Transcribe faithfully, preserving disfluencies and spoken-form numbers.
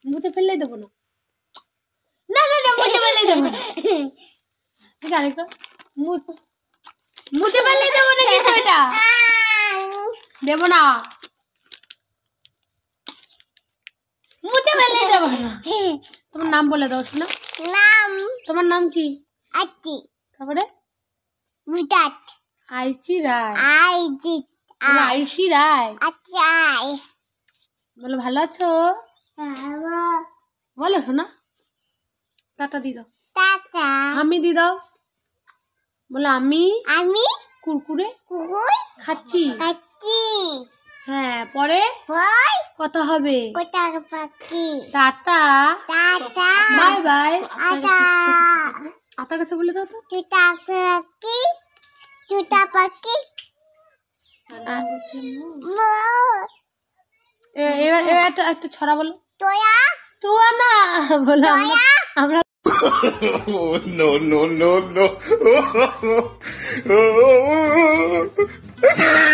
মুতে ফেললেই দেবো না না না না মুতে ফেললেই দেবো না ঠিক আছে তো মুতে ফেললেই দেবো না কিন্তু এটা দেবো না মুতে ফেললেই দেবো না তোমার নাম বলে দাও শোনা নাম তোমার নাম কি আইচি তারপরে মুটাত আইচি রায় আইচি আইসি রায় আচ্ছা বলো ভালো আছো বলো শোনা টাটা দি দাও টাটা আমি দি দাও বলো আমি আমি কুরকুরে কুকুর খাচ্ছি খাচ্ছি হ্যাঁ পরে হয় কথা হবে কোটা পাখি টাটা টাটা বাই বাই আটা আতা কাছে বলে দাও তো চুটা পাখি চুটা পাখি এবার এবার একটা একটা ছড়া বলো তোয়া তোয়া না বলো আমরা আমরা no no no no